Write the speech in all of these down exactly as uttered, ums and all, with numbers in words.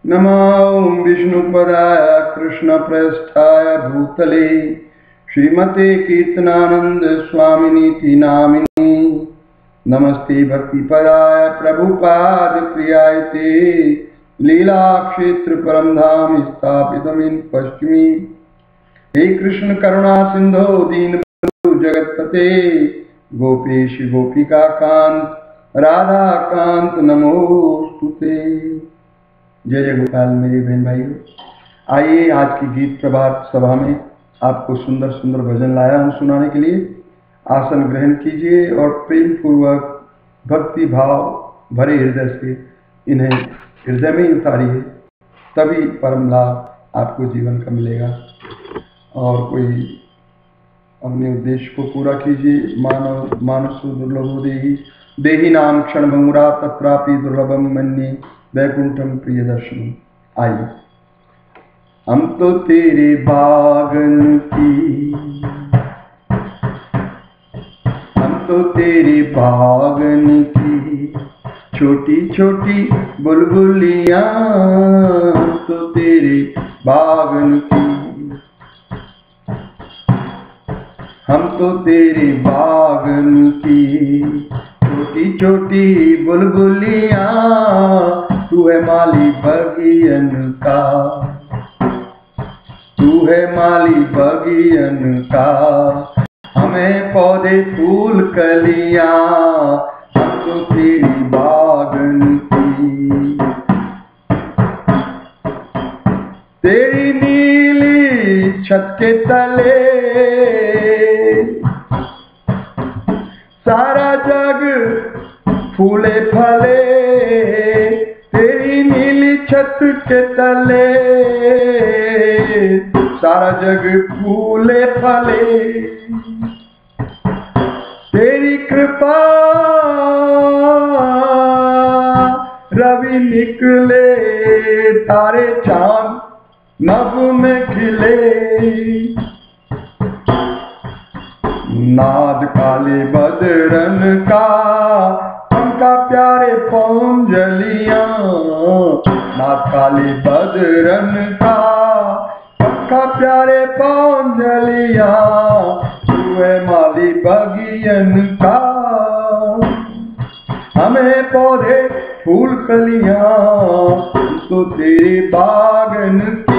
नमो विष्णुपदाय कृष्णप्रेष्ठाय भूतले श्रीमते कीर्तनानंद स्वामिनीति नामिनी। नमस्ते भक्तिपदाय प्रभुपाद प्रियाय ते लीला क्षेत्र परम धाम स्थापितमिन पश्चिमी। हे कृष्ण करुणा सिंधो दीनबंधु जगतपते गोपेश गोपिका कांत राधा कांत नमोस्तुते। जय जय गोपाल मेरे बहन भाइयों, आइए आज की गीत प्रभात सभा में आपको सुंदर सुंदर भजन लाया हूँ सुनाने के लिए। आसन ग्रहण कीजिए और प्रेम पूर्वक भक्ति भाव भरे हृदय से इन्हें हृदय में ही उतारिए, तभी परम लाभ आपको जीवन का मिलेगा। और कोई अपने उद्देश्य को पूरा कीजिए। मानव मानसो दुर्लभो देहि देहि नाम क्षण भंगुरा तत्रापि दुर्लभम मन्ये वैकुंठम प्रिय दर्शन। आइए, हम तो तेरे बागन की हम तो तेरे बागन की छोटी छोटी बुलबुलियां, हम तो तेरे बागन की हम तो तेरे बागन की छोटी छोटी बुलबुलियां। तू है माली बगियन का, तू है माली बगियन का। हमें पौधे फूल कलियां, हम तो तेरी बागन की। तेरी नीली छत के तले सारा जग फूले फले, तेरी नीली छत के तले सारा जग फूले फले। तेरी कृपा रवि निकले, तारे चांद नभ में खिले। नाद काले बदरन का, उनका प्यारे पौंजलियां। नाद काले बदरन का, उनका प्यारे पौंजलियां। तू है माली बगियन का, हमें पौधे फूल कलियां। तो तेरे बागन की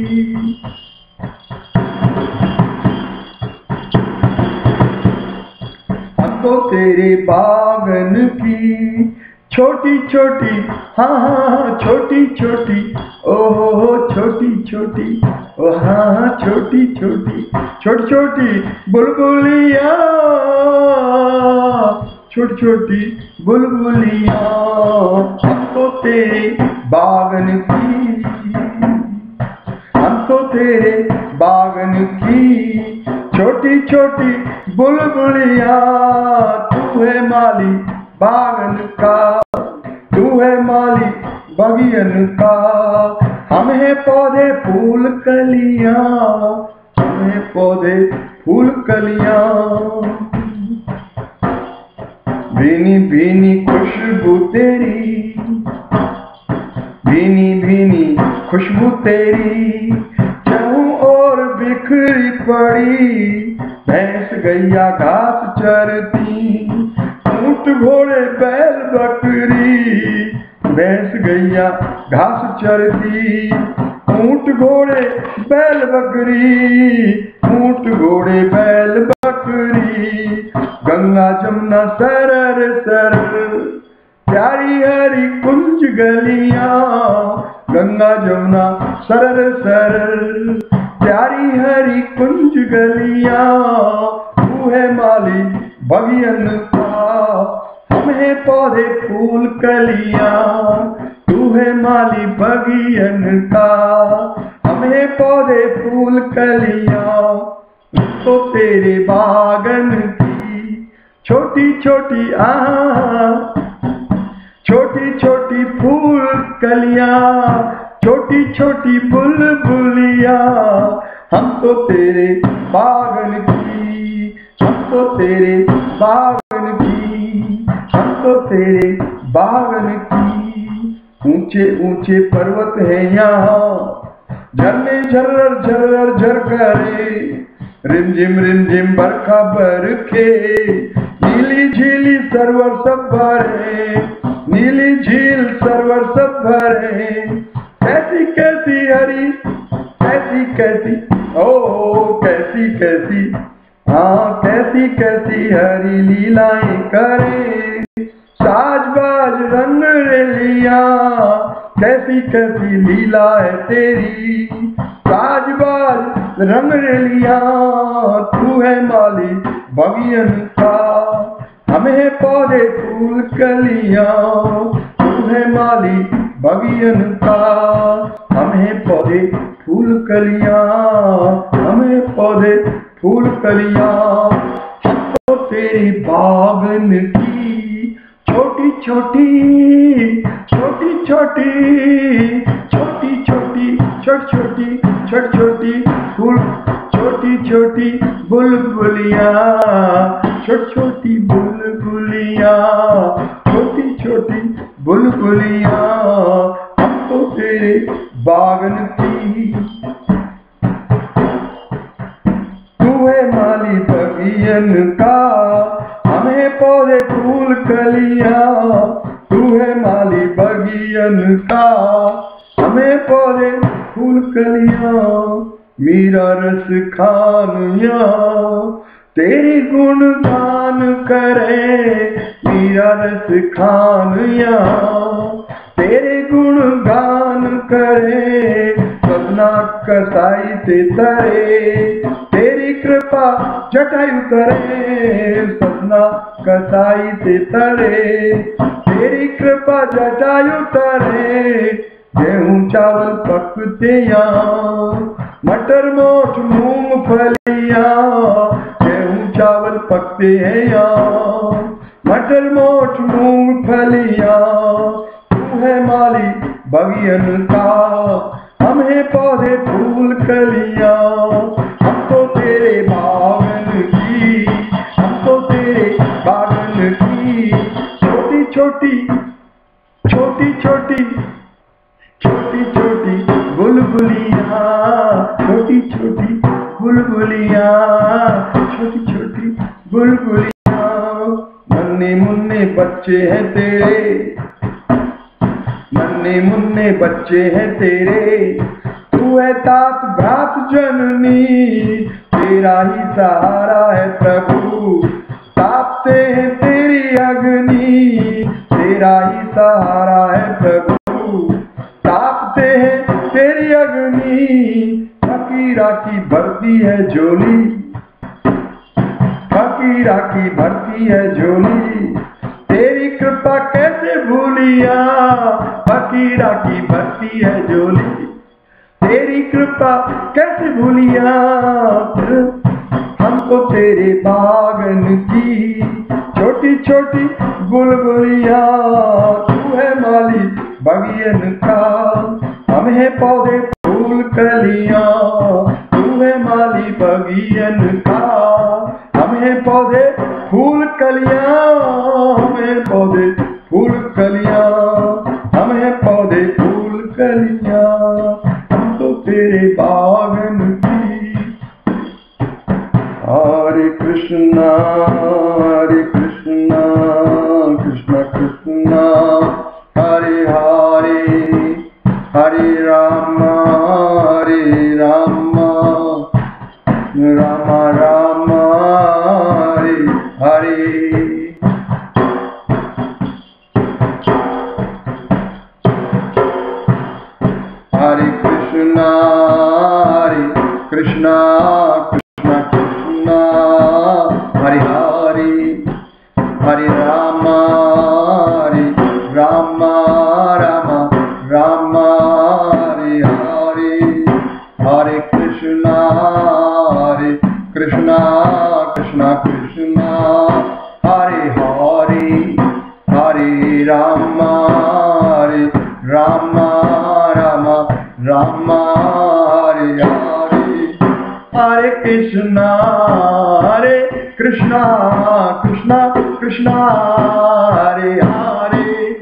तो तेरे बागन की छोटी छोटी, हाँ हाँ छोटी छोटी, ओहो हो छोटी छोटी, ओ हाँ हाँ छोटी छोटी छोटी छोटी बुलबुलियाँ, छोटी छोटी बुलबुलियाँ। हम तो तेरे बागन की हम तो तेरे बागन की छोटी छोटी बुलबुलियाँ। तू है माली बागन का, तू है माली बगियन का। हम है पौधे फूल कलियाँ, हम है पौधे फूल कलियाँ। भीनी भीनी खुशबू तेरी, भीनी भीनी खुशबू तेरी चारों ओर बिखरी पड़ी। भैंस गैया घास चरती, ऊंट घोड़े बैल बकरी। भैंस गैया घास चरती, ऊंट घोड़े बैल बकरी। ऊंट घोड़े बैल बकरी। गंगा जमुना सरर सरर, प्यारी हरी कुंज गलियां। गंगा जमुना सरर सरर, प्यारी हरी कुंज गलियां। तू है माली बगियन का, हम है पौधे फूल कलियां। तू है माली बगियन का, हम है पौधे फूल कलियां। तो तेरे बागन की छोटी छोटी, आ छोटी छोटी फूल कलियां, छोटी छोटी बुलबुलियां। हम तो तेरे बागन की, हम तो तेरे बागन की, हम तो तेरे बागन की। ऊंचे ऊंचे पर्वत हैं यहाँ, झरने झर्रर झर्रर झर करे, रिमझिम रिमझिम बरखा बरखे, नीली झीली सरवर सब भरे, नीली झील सरवर सब भरे। कैसी कैसी हरी, कैसी कैसी ओ कैसी कैसी, हाँ कैसी कैसी हरी लीलाएं करे, साजबाज रंग रेलिया, कैसी कैसी लीला है तेरी, साजबाज रंग रेलिया। तू है माली बगियन का, हम है पौधे फूल कलियां, तू है माली बगियन का, हम है पौधे फूल कलियां, हम है पौधे फूल कलियां। हम तो तेरी बागन की छोटी छोटी छोटी छोटी छोटी छोटी छोटी छोटी छोटी छोटी फूल, छोटी छोटी बुलबुलियाँ, छोटी छोटी बुलबुलियाँ, छोटी छोटी बुलबुलियाँ। हम तो तेरे बागन की, तू है माली बगियन का, हमें पौधे फूल कलियां, तू है माली बगियन का, हमें पौधे फूल कलियां। मीरा रस खानिया तेरी गुणगान करे, मीरा रस खानिया तेरे गुणगान करे, सपना कसाई से तरे, तेरी कृपा जटाई उतरे, सपना कसाई से तरे, तेरी कृपा जटाई उतरे। गेहूं चावल पकते यहाँ, मटर मोठ मूंगफलियाँ, गेहूं चावल पकते हैं यहाँ, मटर मोठ मूंगफलियाँ। तू है माली बगियन का, हम है पौधे फूल कलियां, हम तो तेरे बागन की, हम तो तेरे बागन की। छोटी छोटी छोटी छोटी छोटी छोटी बुलबुलियाँ, छोटी छोटी बुलबुलियाँ, छोटी छोटी बुलबुलियाँ। नन्हे मुन्ने बच्चे हैं तेरे, नन्हे मुन्ने बच्चे हैं तेरे, तू है तात भ्रात जननी, तेरा ही सहारा है प्रभु, तापते हैं तेरी अग्नि, तेरा ही सहारा है प्रभु, तापते हैं तेरी अग्नि। फकीरा की भरती है झोली, फकीरा की भरती है झोली, तेरी कृपा कैसे भूलिया, फकीरा की भरती है झोली, तेरी कृपा कैसे भूलिया। हमको तेरे बागन की छोटी छोटी बुलबुलियाँ, तू है माली बगियन का, हम है पौधे फूल कलियां, तू है माली बगियन का, हम है पौधे फूल कलियां, हम है पौधे फूल कलियां, हम है पौधे फूल कलियां। हम तो तेरे बागन की। हरे कृष्णा हरे कृष्णा कृष्ण कृष्णा हरे हरे, हरे राम हरे राम राम राम हरे हरे। हरे कृष्णा हरे कृष्णा कृष्ण कृष्णा हरे हरे, हरे राम हरे राम राम राम हरे हरे। हरे कृष्णा हरे कृष्णा कृष्ण कृष्णा हरे हरे, हरे राम हरे राम राम राम हरे हरे। हरे कृष्णा हरे Krishna Krishna Krishna Hare Hare,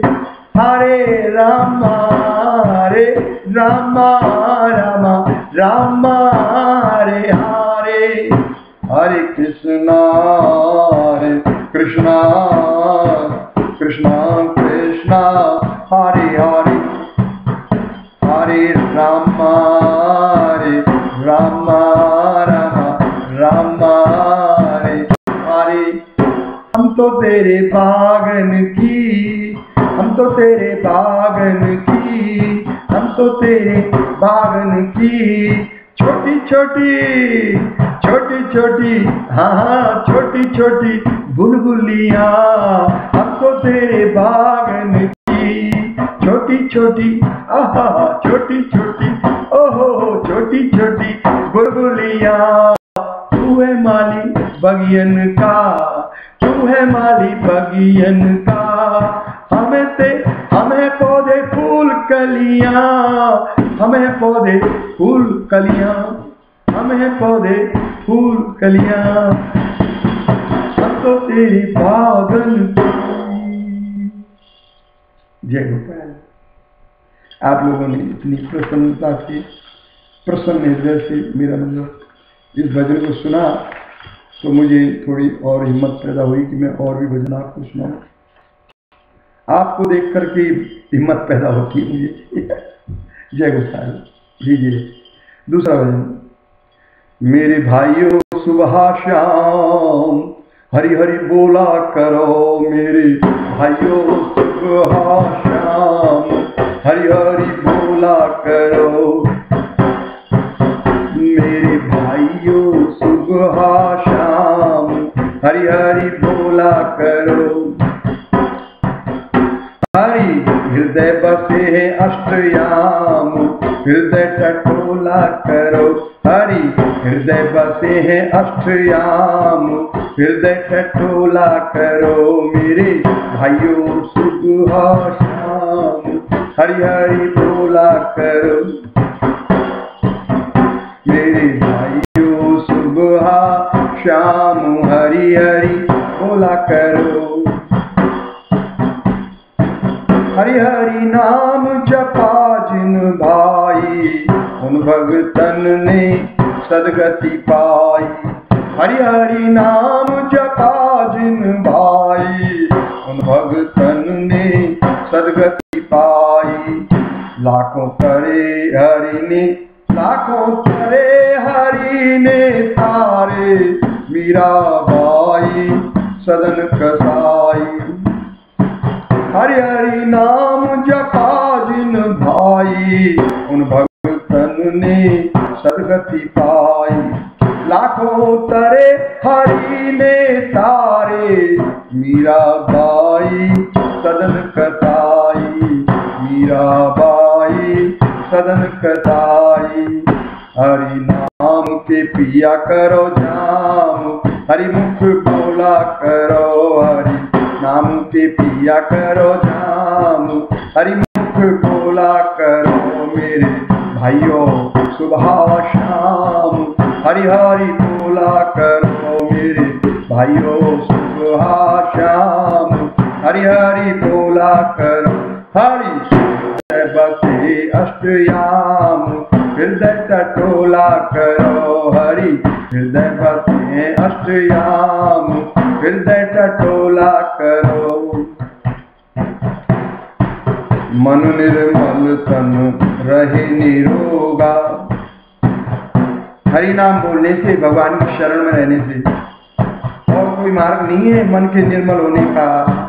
Hare Rama, Hare Rama, Rama Rama, Hare Hare, Hare Krishna, Hare Krishna, Krishna Krishna, Hare Hare, Hare Rama, Hare Rama, Rama Rama, Hare Hare। हम तो तेरे बागन की, हम तो तेरे बागन की, हम तो तेरे बागन की छोटी छोटी छोटी छोटी, हाँ हाँ छोटी छोटी बुलबुलियाँ। हम तो तेरे बागन की छोटी छोटी, आहा छोटी छोटी, ओहो छोटी छोटी बुलबुलियाँ। तू है माली बगियन का, तू है माली बगियन का, हमें ते हमें पौधे फूल कलियां, हमें पौधे फूल कलियां, हमें पौधे फूल कलियां। हम तो तेरी बागन की। जय गोपाल। आप लोगों ने इतनी प्रसन्नता से, प्रसन्न हृदय से मेरा मतलब इस भजन को सुना तो मुझे थोड़ी और हिम्मत पैदा हुई कि मैं और भी भजन आपको सुनाऊं। आपको देख करके हिम्मत पैदा होती है मुझे। जय गोपाल। लीजिए दूसरा भजन। मेरे भाइयों सुबह शाम हरि हरि बोला करो, मेरे भाइयों सुबह शाम हरि हरि बोला करो, मेरे भाइयों सुबह शाम हरि हरि बोला करो। हरि हृदय बसे है अष्टयाम, हृदय टटोला करो, हरि हृदय बसे है अष्टयाम, हृदय टटोला करो, मेरे भाइयों सुबह शाम हरि हरि बोला करो, मेरे भाइयों सुबह शाम हरि हरि बोला करो। हरि हरि नाम जपा जिन भाई, उन भगतन ने सदगति पाई, हरि हरि नाम जपा जिन भाई, उन भगतन ने सदगति पाई। लाखों करे हरि ने, लाखों करे हरि ने तारे, मीराबाई सदन कसाई, हरि हरि नाम जपा जिन भाई, उन भगतन ने सदगति पाई। लाखों तरे हरि ने तारे, मीराबाई सदन कसाई, मीराबाई सदन कसाई। हरि नाम के पिया करो जाम, हरि मुख बोला करो, हरि नाम के पिया करो जाम, हरि मुख बोला करो, मेरे भाइयों सुबह शाम हरि हरि बोला करो, मेरे भाइयों सुबह शाम हरि हरि बोला करो। हरि हृदय बसे अष्टयाम, हृदय टटोला करो, हरि हृदय बसे अष्टयाम, हृदय टटोला करो। मन निर्मल तन रहे निरोगा, हरि नाम बोलने से, भगवान की शरण में रहने से और कोई मार्ग नहीं है मन के निर्मल होने का।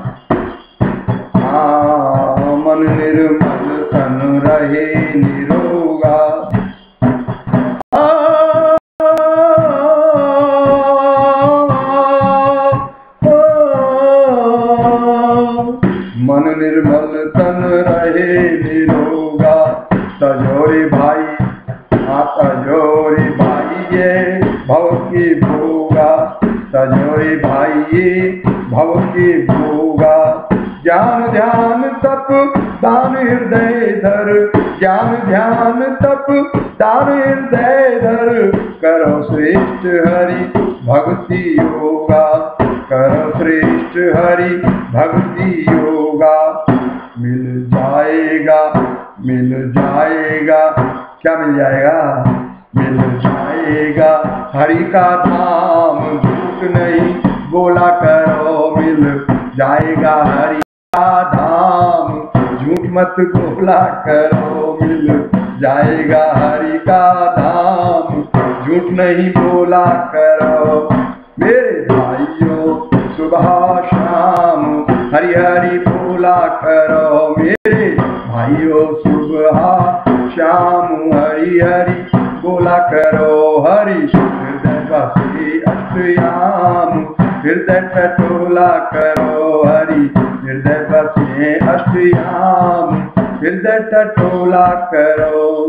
हाँ, मन निर्मल तन रहे निरोगा, मन निर्मल तन रहे निरोगा। तजोरे भाई, हाँ तजोरे भाई ये भव की भोगा, तजोरे भाई ये भव की भोगा। ज्ञान ध्यान तप दान हृदय धर, ज्ञान ध्यान तप दान हृदय धर, करो श्रेष्ठ हरि भक्ति योगा, करो श्रेष्ठ हरि भक्ति योगा। मिल जाएगा, मिल जाएगा। क्या मिल जाएगा? मिल जाएगा हरि का धाम, झूठ नहीं बोला करो। मिल जाएगा हरि का धाम, झूठ मत बोला करो। मिल जाएगा हरि का धाम, झूठ नहीं बोला करो। मेरे भाइयों सुबह शाम हरि हरि बोला करो। मेरे भाइयों सुबह शाम हरि हरि बोला करो। हरि हृदय बसे अष्टयाम, हृदय टटोला करो। हरि हृदय बसे अष्टयाम, हृदय टटोला करो।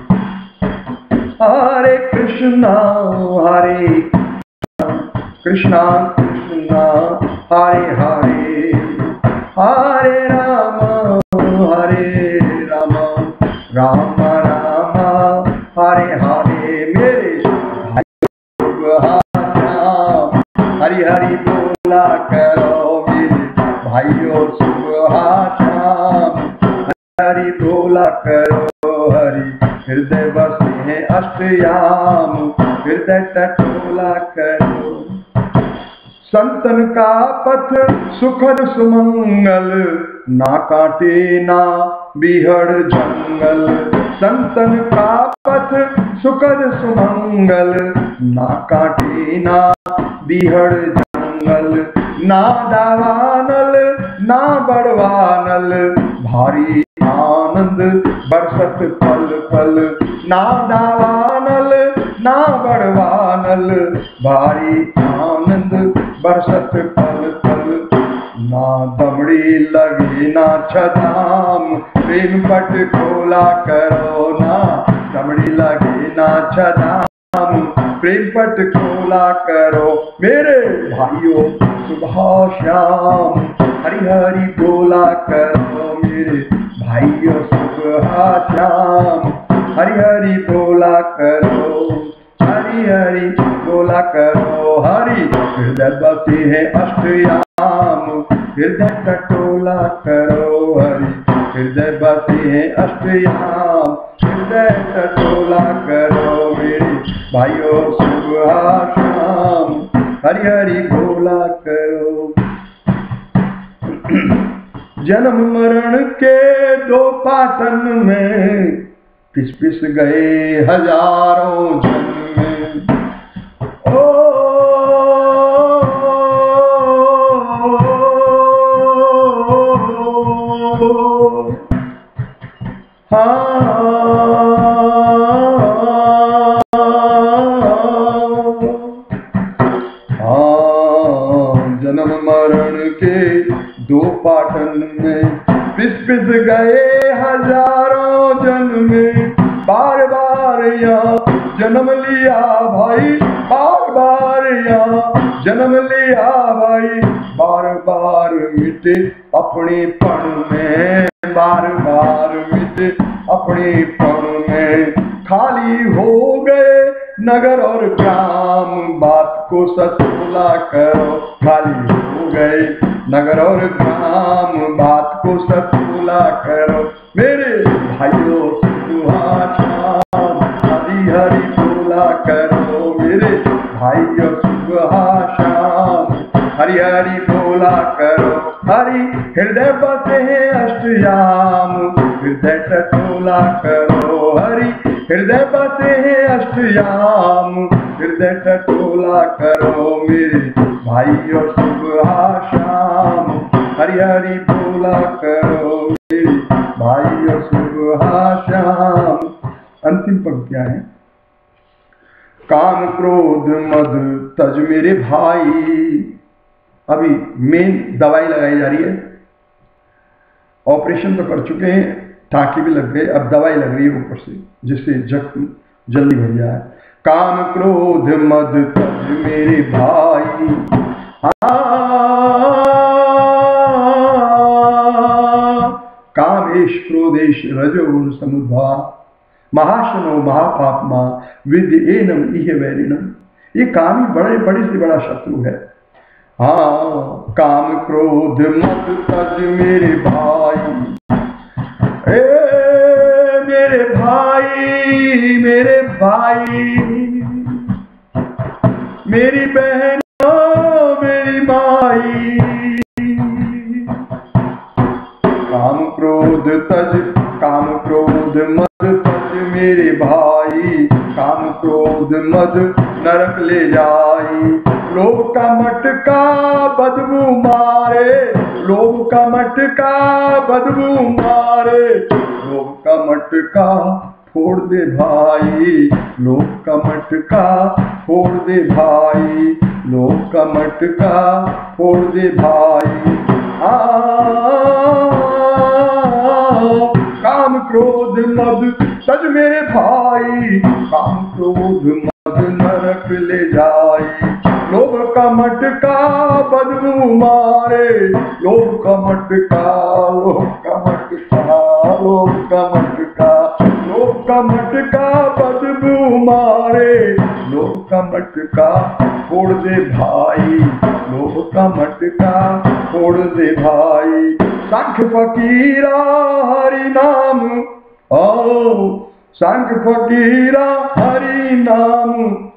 हरे कृष्णा हरे कृष्णा कृष्णा हरे हरे, हरे राम हरे राम, राम राम हरे हरे। मेरे हरि हरि बोला करो। मेरे भाइयों सुबह शाम हरि बोला करो। हरि हृदय बसे अष्टयाम, हृदय टटोला करो। संतन का पथ सुखद सुमंगल, ना काटे ना बिहड़ जंगल। संतन का पथ सुखद सुमंगल, ना काटे ना बिहड़ जंगल। ना दावानल ना बड़वानल, भारी आनंद बरसत पल पल। ना दावानल ना बड़वानल, भारी आनंद बरसत पल पल। ना दमड़ी लगी ना छदाम, प्रेम पट खोला करो। ना दमड़ी लगी ना छदाम, प्रेम पट खोला करो। मेरे भाइयों सुबह शाम हरि हरि बोला करो। मेरे भाइयों सुबह शाम हरि हरि बोला करो। हरि हरि बोला करो। हरि हृदय बसे है अष्टयाम, हृदय टटोला करो। हरि हृदय बसे है अष्टयाम, हृदय टटोला करो। मेरे भाइयों सुबह शाम हरि हरि बोला करो। जन्म मरण के दो पाटन में, पिस पिस गए हजारों जन्म। ओ हाँ जन्म मरण के दो पाटन में, पिस पिस गए हजारों जन्म। बार बार यहाँ जन्म लिया भाई, बार बार यहाँ जन्म लिया भाई। बार बार मिटे अपने पण में, बार बार मिटे अपने पण में। खाली हो गए नगर और ग्राम, बात को सचोला करो। खाली हो गए नगर और ग्राम, बात को सचोला करो। मेरे भाइयों सुबह शाम हरि हरि बोला करो। मेरे भाइयों सुबह शाम हरि हरि बोला करो। हरि हृदय बसे है अष्टयाम, हृदय टटोला करो। हरि हृदय बसे है अष्टयाम, हृदय टटोला करो। मेरे भाइयों सुबह शाम हरि हरि बोला करो। मेरे भाइयों सुबह शाम। अंतिम पंक्तियां हैं। काम क्रोध मद तज मेरे भाई। अभी मेन दवाई लगाई जा रही है। ऑपरेशन तो कर चुके हैं, टाँके भी लग गए, अब दवाई लग रही है ऊपर से, जिससे जख्म जल्दी भर जाए। काम क्रोध मद तज मेरे भाई, कामेश क्रोधेश रजोगुण समुद्भव, महाशनो महापापमा विद्य एनम इह वैरिणम। ये काम ही बड़े बड़े से बड़ा शत्रु है। हाँ, काम क्रोध मत तज मेरे भाई, हे मेरे भाई मेरे भाई, मेरी बहन मेरी माई, काम क्रोध तज काम क्रोध मद तज मेरे भाई, काम क्रोध मद नरक ले जाई। लोभ का मटका बदबू मारे, लोभ का मटका बदबू मारे, लोभ का मटका फोड़ दे भाई, लोभ का मटका फोड़ दे भाई, लोभ का मटका फोड़ दे भाई। आ काम क्रोध मद तज मेरे भाई, काम क्रोध मद नरक ले जाई। लोभ का मटका बदबू मारे, लोभ का मटका लोभ का मटका लोभ का मटका लोभ का मटका बदबू मारे, लोभ का मटका फोड़ दे भाई, लोभ का मटका फोड़ दे भाई। सांख्य फकीरा हरि नाम, ओ सांख्य फकीरा हरि नाम,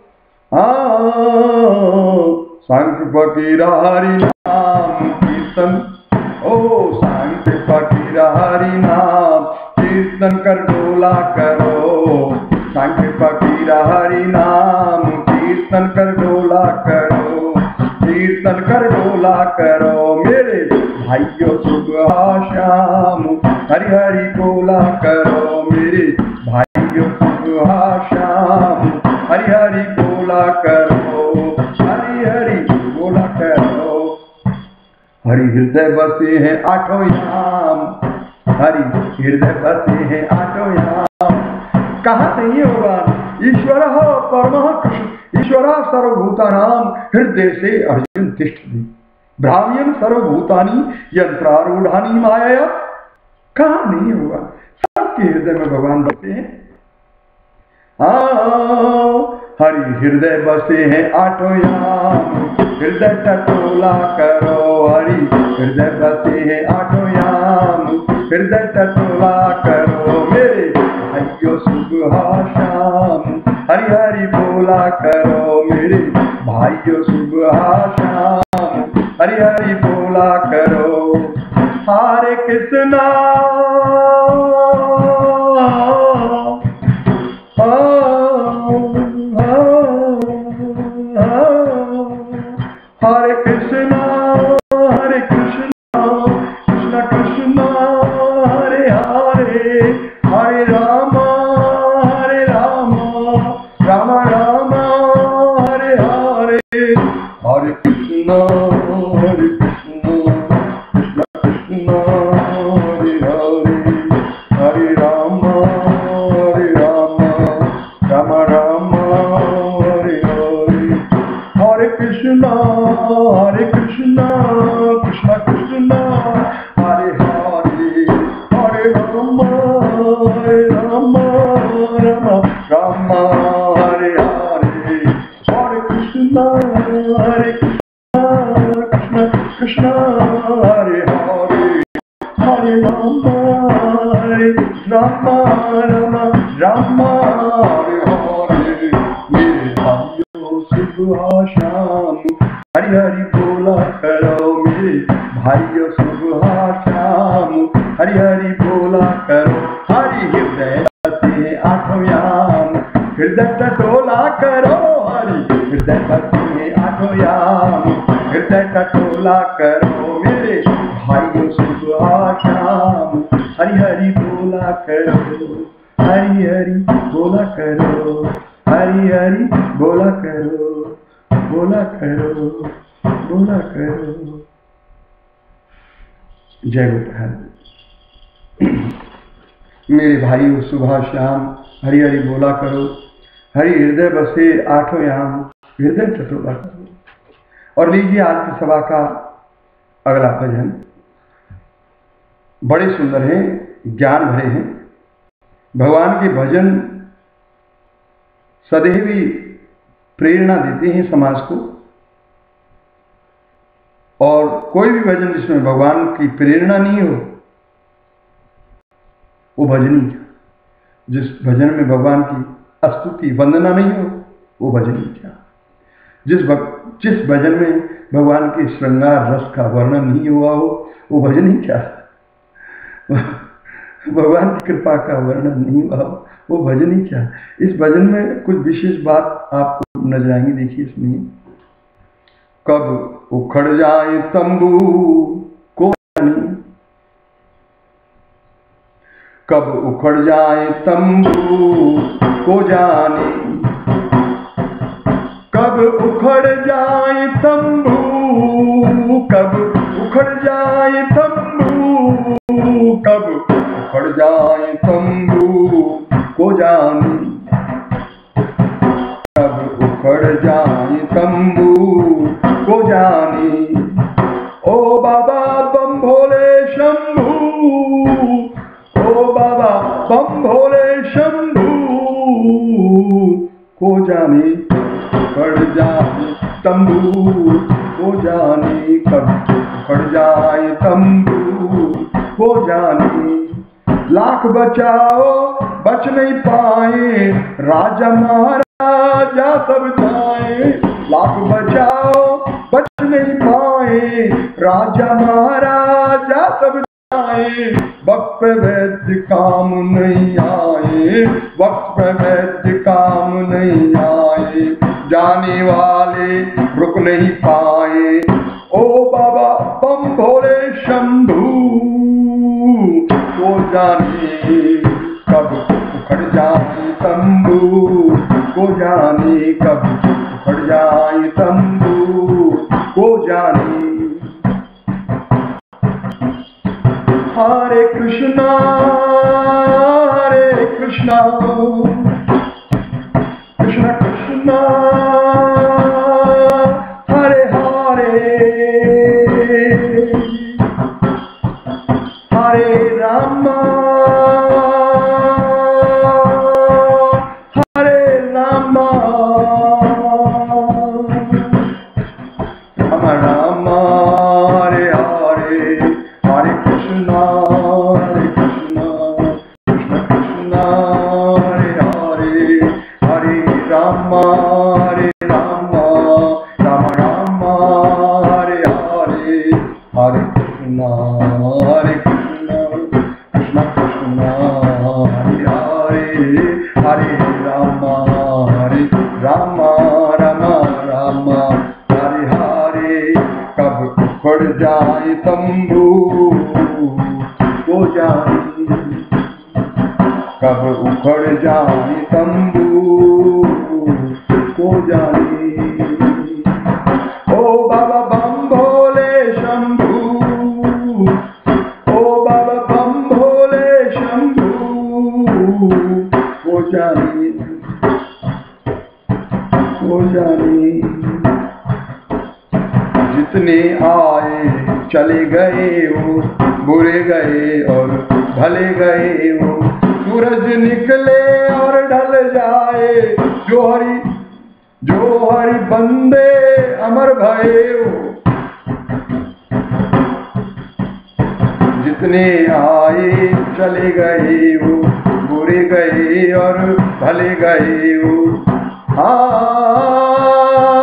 सांख्य फकीरा हरि नाम कीर्तन, ओ सांख्य फकीरा हरि नाम कीर्तन कर डोला करो, सांख्य फकीरा हरि नाम कीर्तन कर डोला करो, कीर्तन कर डोला करो। मेरे भाइयों सुबह शाम हरि हरि बोला करो, मेरे भाइयों सुबह शाम हरि हरि बोला करो, हरि हरि बोला करो। हरि हृदय बसे हैं आठों याम, हरि हृदय बसे हैं आठों याम। कहाँ नहीं होगा ईश्वर परम कृष्ण, ईश्वर सर्वभूतानाम हृदय से अर्जुन तिष्ठति, भ्राम्यन सर्वभूतानि यंत्रारूढ़ानि माया। कहाँ नहीं होगा, सबके हृदय में भगवान बसे हैं। हरि हृदय बसे हैं आठों याम, हृदय टटोला करो, हरि हृदय बसे हैं आठों याम, हृदय टटोला करो। मेरे भाइयों सुबह शाम हरि हरि बोला करो, मेरे भाइयों सुबह शाम हरि हरि बोला करो। हरे कृष्णा हरे कृष्णा हरे कृष्णा कृष्णा कृष्णा हरे हरे, हरे राम हरे राम राम राम हरे हरे। हरे कृष्णा हरे कृष्णा कृष्णा कृष्णा हरे हरे, हरे राम हरे राम राम राम हरे हरे। हरे कृष्णा हरे कृष्णा कृष्णा कृष्णा हरे हरे, हरे राम हरे राम राम राम हरे हरे। हरे कृष्णा हरे कृष्णा कृष्णा कृष्णा हरे हरे, हरे राम हरे राम राम राम हरे हरे। मेरे भाइयों सुबह शाम हरि हरि बोला करो, मेरे भाइयों सुबह शाम हरि हरि बोला करो। हरि हृदय बसे आठों याम, हृदय टटोला करो, हरि हृदय बसे आठों याम, हृदय टटोला करो। मेरे भाइयों सुबह शाम हरि हरि बोला करो, हरि हरि बोला करो, हरि हरि बोला करो, बोला करो बोला करो। जय गोपाल। मेरे भाइयों सुबह शाम हरि हरि बोला करो, हरि हृदय बसे आठों याम, हृदय टटोला करो। और लीजिए आज की सभा का अगला भजन, बड़े सुंदर हैं, ज्ञान भरे हैं। भगवान के भजन सदैव ही प्रेरणा देते हैं समाज को, और कोई भी भजन जिसमें भगवान की प्रेरणा नहीं हो वो भजनी क्या? जिस भजन में भगवान की स्तुति वंदना नहीं हो वो भजनी क्या? जिस भग, जिस भजन में भगवान के श्रृंगार रस का वर्णन नहीं हुआ हो वो भजनी क्या? भगवान की कृपा का वर्णन नहीं हुआ हो वो भजनी क्या? इस भजन में कुछ विशेष बात आपको नजर आएंगी। देखिए इसमें, कब उखड़ जाए तंबू को जाने, कब उखड़ जाए तंबू को जाने, कब उखड़ जाए तंबू, कब उखड़ जाए तंबू, कब उखड़ जाए तंबू को जाने, कब उखड़ जाए तंबू को जाने। ओ बाबा बम भोले शंभू, ओ बाबा बम भोले शंभू को जाने, उखड़ जाए तंबू को जाने, कब उखड़ जाए तंबू को जाने। लाख बचाओ बच नहीं पाए राजा महाराजा सब जाए, लाख बचाओ बच नहीं पाए राजा महाराजा सब जाए। वक्त पे वैद्य काम नहीं आए, वक्त पे वैद्य काम नहीं आए, जाने वाले रुक नहीं पाए। ओ बाबा बम भोले शंभू को जाने, कब उखड़ जाए तंबू को जाने, कब उखड़ जाए तंबू को जाने। हरे कृष्णा हरे कृष्णा, कृष्ण कृष्णा हरे हरे, हरे राम हरे राम, राम राम हरे हरे, हरे कृष्णा हरे कृष्णा, कृष्ण कृष्णा हरे हरे, हरे राम हरे राम, राम राम हरे हरे, हरे कृष्णा हरे कृष्णा, कृष्ण कृष्णा हरे हरे, हरे राम हरे राम, राम राम हरे हरे। कब उखड़ जाए तंबू को जाने, कब उखड़ जाए तंबू को जाने। ओ बाबा बम भोले शंभू, ओ बाबा बम भोले शंभू को जाने, को जाने। जितने आए चले गए वो, बुरे गए और भले गए वो, सूरज निकले और ढल जाए, जो हरि जो हरि बंदे अमर भये वो। जितने आए चले गए वो, बुरे गए और भले गए वो। हाँ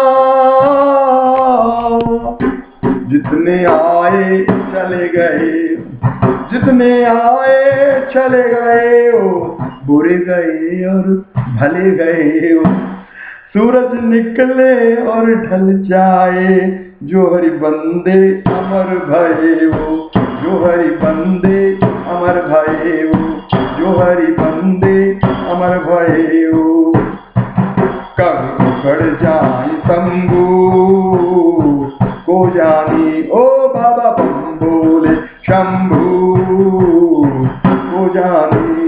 जितने आए चले गए, जितने आए चले गए हो, बुरे गए और भले गए हो। सूरज निकले और ढल जाए, जो हरि बंदे अमर भये हो, जो हरि बंदे अमर भये हो, जो हरि बंदे अमर भये हो। कब उखड़ जाए तंबू को जानी, ओ बाबा बम भोले शंभू को जानी।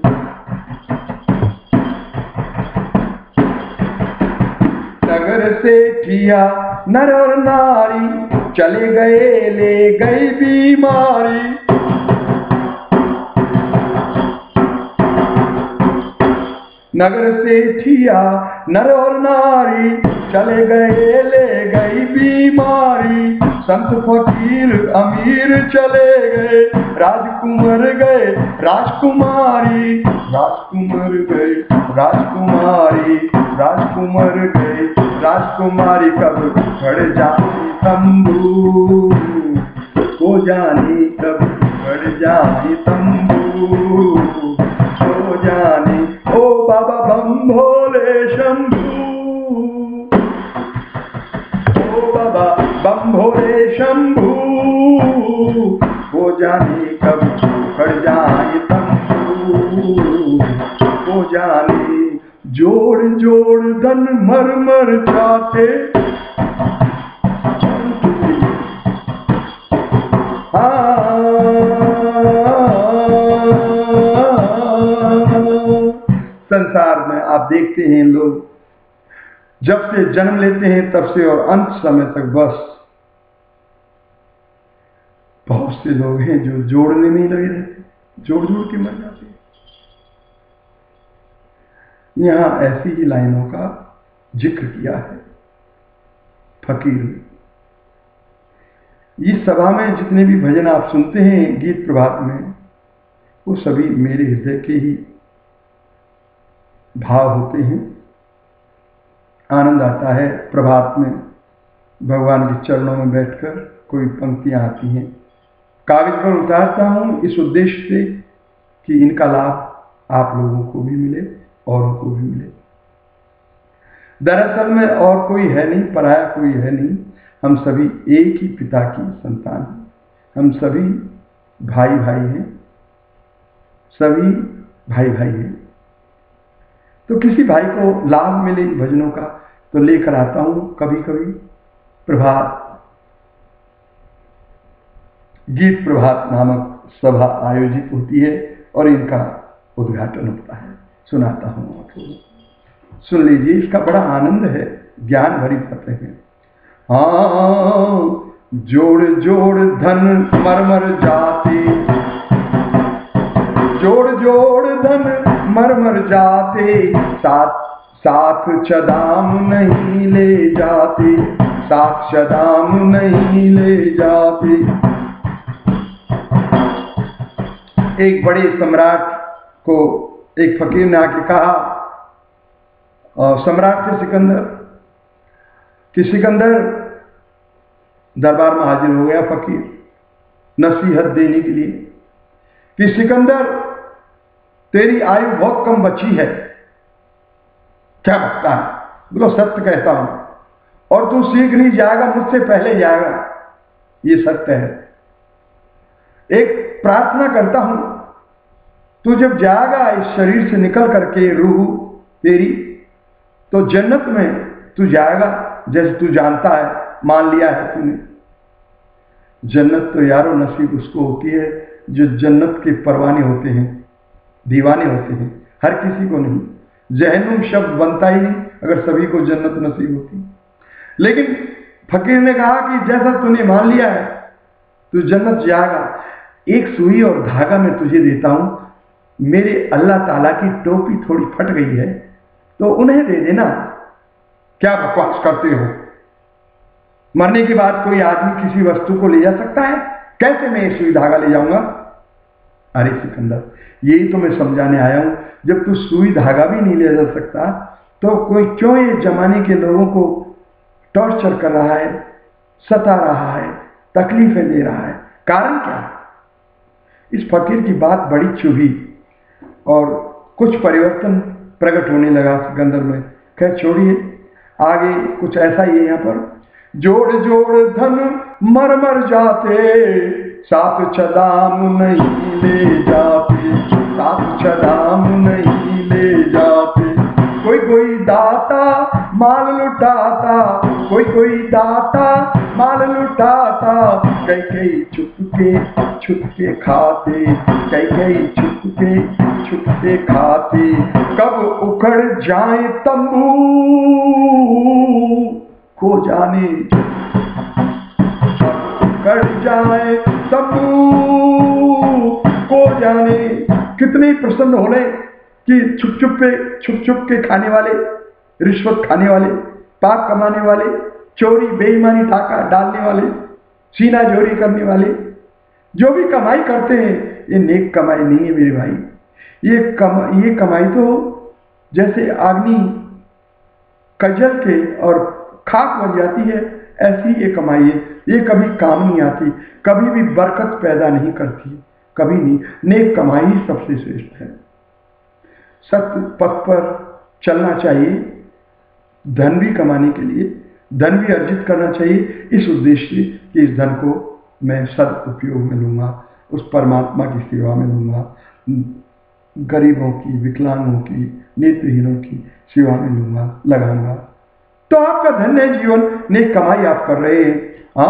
नगर से ठिया नर और नारी, चले गए ले गई बीमारी। नगर से ठिया नर और नारी, चले गए ले गई बीमारी, संत फकीर अमीर चले गए, राजकुमार गए राजकुमारी, राजकुमार गए राजकुमारी, राजकुमार गए राजकुमारी, कब बढ़ जाए तंबू, हो जाने कब बढ़ जाए तंबू, हो जाने ओ बाबा बम भोले शंभू, ओ बाबा बम भोले शंभू, हो जाने कब बढ़ जाए तंबू, हो जाने जोड़ जोड़ धन मर मर जाते, संसार में आप देखते हैं लोग जब से जन्म लेते हैं तब से और अंत समय तक बस बहुत से लोग हैं जो जोड़ने में ही लगे रहते, जोड़ जोड़ के मर जाते हैं। यहां ऐसी ही लाइनों का जिक्र किया है फकीर ने। इस सभा में जितने भी भजन आप सुनते हैं गीत प्रभात में, वो सभी मेरे हृदय के ही भाव होते हैं। आनंद आता है प्रभात में भगवान के चरणों में बैठकर कोई पंक्तियां आती हैं, कागज पर उतारता हूं इस उद्देश्य से कि इनका लाभ आप लोगों को भी मिले, औरों को भी मिले। दरअसल में और कोई है नहीं, पराया कोई है नहीं, हम सभी एक ही पिता की संतान हैं, हम सभी भाई भाई हैं, सभी भाई भाई हैं। तो किसी भाई को लाभ मिले इन भजनों का तो लेकर आता हूं कभी कभी प्रभात गीत प्रभात नामक सभा आयोजित होती है और इनका उद्घाटन होता है, सुनाता हूं आप लोगों को, सुन लीजिए। इसका बड़ा आनंद है, ज्ञान भरी बातें हैं। हाँ, जोड़ जोड़ धन मरमर जाते, जोड़ जोड़ धन मरमर जाते, साथ साथ चदाम नहीं ले जाते, साथ चदाम नहीं ले जाते। एक बड़े सम्राट को एक फकीर ने आके कहा, और सम्राट थे सिकंदर, कि सिकंदर दरबार में हाजिर हो गया फकीर नसीहत देने के लिए कि सिकंदर तेरी आयु बहुत कम बची है, क्या लगता है? बोलो सत्य कहता हूं, और तू शीघ्र ही जाएगा, मुझसे पहले जाएगा, ये सत्य है। एक प्रार्थना करता हूं, तू जब जाएगा इस शरीर से निकल करके रूह तेरी, तो जन्नत में तू जाएगा, जैसे तू जानता है, मान लिया है तूने। जन्नत तो यारो नसीब उसको होती है जो जन्नत के परवाने होते हैं, दीवाने होते हैं, हर किसी को नहीं। जहन्नुम शब्द बनता ही नहीं अगर सभी को जन्नत नसीब होती। लेकिन फकीर ने कहा कि जैसा तूने मान लिया है तू जन्नत जाएगा, एक सुई और धागा मैं तुझे देता हूं, मेरे अल्लाह ताला की टोपी थोड़ी फट गई है तो उन्हें दे देना। क्या बकवास करते हो? मरने के बाद कोई आदमी किसी वस्तु को ले जा सकता है? कैसे मैं ये सुई धागा ले जाऊंगा? अरे सिकंदर, यही तो मैं समझाने आया हूं, जब तू सुई धागा भी नहीं ले जा सकता तो कोई क्यों ये जमाने के लोगों को टॉर्चर कर रहा है, सता रहा है, तकलीफें दे रहा है? कारण क्या? इस फकीर की बात बड़ी चुभी और कुछ परिवर्तन प्रकट होने लगा सिकंदर में। कह छोड़िए, आगे कुछ ऐसा ही है यहाँ पर। जोड़ जोड़ धन मर मर जाते, साथ छदाम नहीं ले जाते, साथ छदाम नहीं ले जाते। कोई कोई दाता माल लुटाता, कोई कोई दाता माल लुटाता, कई कई छुप के छुप के खाते, कई कई छुप के छुप के खाते। कब उखड़ जाए तंबू को जाने, उखड़ जाए तंबू को जाने। कितने प्रसन्न होने कि छुप छुप पे छुप छुप के खाने वाले, रिश्वत खाने वाले पाप कमाने वाले, चोरी बेईमानी डाका डालने वाले, सीना चोरी करने वाले, जो भी कमाई करते हैं ये नेक कमाई नहीं है मेरे भाई। ये कमा ये कमाई तो जैसे अग्नि कजल के और खाक बन जाती है, ऐसी ये कमाई है। ये कभी काम नहीं आती, कभी भी बरकत पैदा नहीं करती, कभी नहीं। नेक कमाई ही सबसे श्रेष्ठ है। सत्य पथ पर चलना चाहिए, धन भी कमाने के लिए, धन भी अर्जित करना चाहिए इस उद्देश्य से कि इस धन को मैं सदुपयोग में लूँगा, उस परमात्मा की सेवा में लूँगा, गरीबों की, विकलांगों की, नेत्रहीनों की सेवा में लूँगा, लगाऊंगा। तो आपका धन्य जीवन, नेक कमाई आप कर रहे हैं।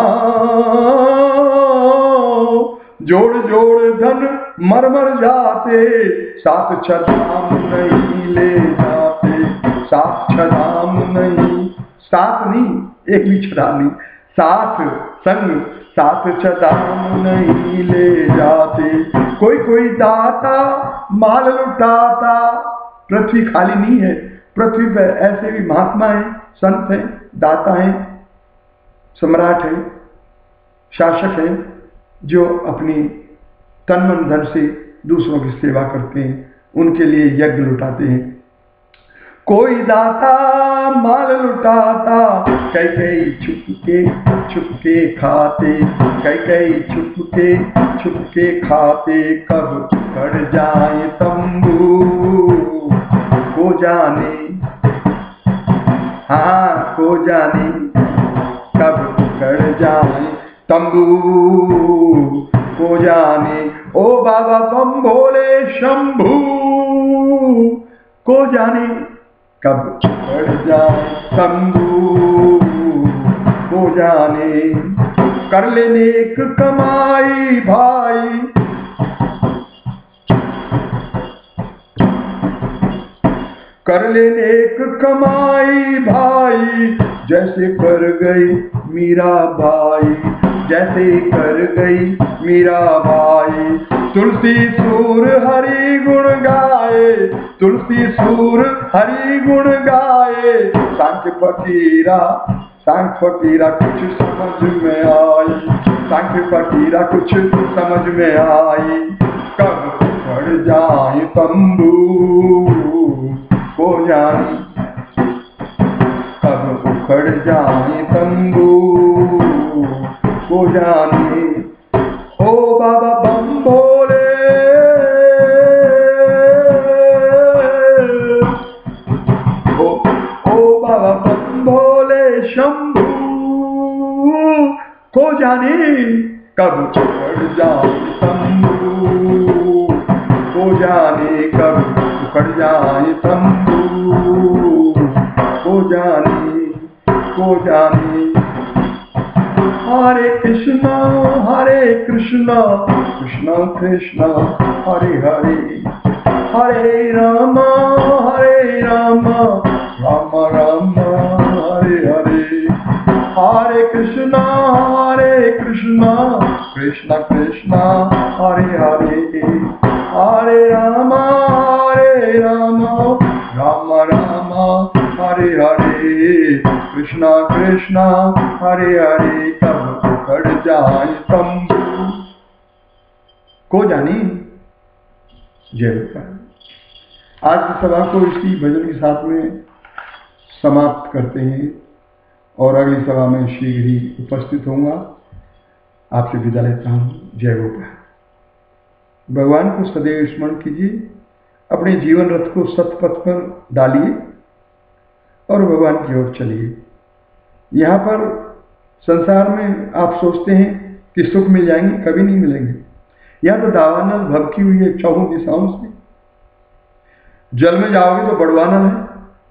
जोड़ जोड़ धन मर मर जाते, सात छदाम नहीं ले जाते, सात छदाम नहीं, सात नहीं, एक भी छदाम नहीं, सात संग सात छदाम नहीं ले जाते। कोई कोई दाता माल लुटाता, पृथ्वी खाली नहीं है, पृथ्वी पर ऐसे भी महात्मा हैं, संत हैं, दाता हैं, सम्राट हैं, शासक हैं, जो अपनी तन मन धन से दूसरों की सेवा करते हैं, उनके लिए यज्ञ लुटाते हैं। कोई दाता माल लुटाता, कई कई छुपके छुपके खाते, कई कई छुपके छुपके खाते, कब कट जाए तंबू को जाने, हाँ को जाने, कब कट जाए तंबू को जाने। ओ बाबा बम भोले शंभू को जाने, कब कट जाए तंबू को जाने। कर ले नेक कमाई भाई, कर ले नेक कमाई भाई, जैसे कर गई मीरा बाई, जैसे कर गई मीरा बाई। तुलसी सूर हरि गुण गाए, तुलसी सूर हरि गुण गाए, सांख्य फकीरा सांख्य फकीरा कुछ समझ में आई, सांख्य फकीरा कुछ समझ में आई। कब पड़ जाए तंबू को जाने, कब उखड़ जाए तंबू को जाने। ओ बाबा बम भोले, ओ ओ बाबा बम भोले शंभू को जाने, कब उखड़ जाए तंबू को जाने, कब उखड़ जाए तंबू को जाने को जाने। हरे कृष्णा हरे कृष्णा कृष्णा कृष्णा हरे हरे, हरे राम हरे राम राम राम हरे हरे। हरे कृष्णा हरे कृष्णा कृष्णा कृष्णा हरे हरे, हरे राम हरे राम राम राम हरे हरे। कृष्णा कृष्णा हरे हरे, कब उखड़ जाए तंबू को जाने। जय होता। आज की सभा को इसी भजन के साथ में समाप्त करते हैं और अगली सभा में शीघ्र ही उपस्थित होऊंगा। आपसे विदा लेता हूँ। जय गोपाल। भगवान को सदैव स्मरण कीजिए, अपने जीवन रथ को सतपथ पर डालिए और भगवान की ओर चलिए। यहाँ पर संसार में आप सोचते हैं कि सुख मिल जाएंगे, कभी नहीं मिलेंगे। यहाँ तो दावानल भभकी हुई है चौहों दिशाओं से। जल में जाओगे तो बड़वानल है,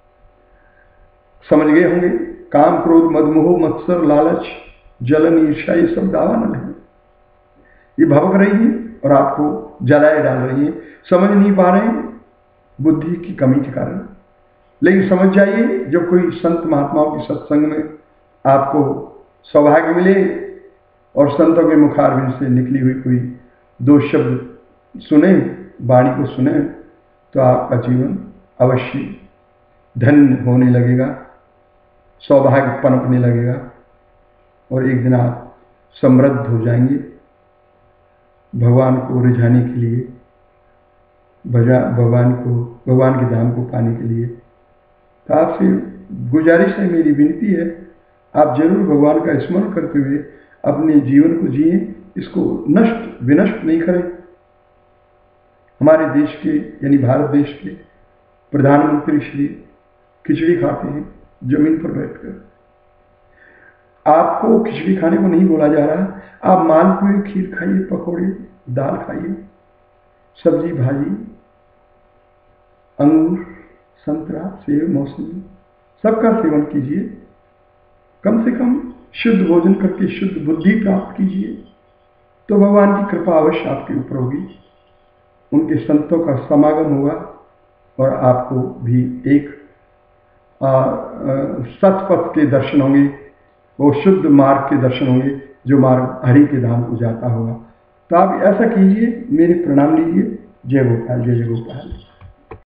समझ गए होंगे। काम क्रोध मद मोह मत्सर लालच जलन ईर्ष्या, ये सब दावानल है। ये भभक रही है और आपको जलाए डाल रही है। समझ नहीं पा रहे हैं बुद्धि की कमी के कारण। लेकिन समझ जाइए, जब कोई संत महात्माओं के सत्संग में आपको सौभाग्य मिले और संतों के मुखारविंद से निकली हुई कोई दो शब्द सुने, वाणी को सुने, तो आपका जीवन अवश्य धन्य होने लगेगा। सौभाग्य पनपने लगेगा और एक दिन आप समृद्ध हो जाएंगे। भगवान को रिझाने के लिए, भगवान को भगवान के धाम को पाने के लिए। तो आपसे गुजारिश है, मेरी विनती है, आप जरूर भगवान का स्मरण करते हुए अपने जीवन को जिए, इसको नष्ट विनष्ट नहीं करें। हमारे देश के यानी भारत देश के प्रधानमंत्री श्री खिचड़ी खाते हैं जमीन पर बैठकर। आपको खिचड़ी खाने को नहीं बोला जा रहा, आप मालपुए, खीर खाइए, पकौड़े, दाल खाइए, सब्जी भाजी, अंगूर, संतरा, सेब, मौसमी, सबका सेवन कीजिए। कम से कम शुद्ध भोजन करके शुद्ध बुद्धि प्राप्त कीजिए, तो भगवान की कृपा अवश्य आपके ऊपर होगी, उनके संतों का समागम होगा और आपको भी एक सतपथ के दर्शन होंगे, वो शुद्ध मार्ग के दर्शन होंगे जो मार्ग हरि के धाम को जाता होगा। तो आप ऐसा कीजिए, मेरे प्रणाम लीजिए। जय गोपाल, जय जय गोपाल।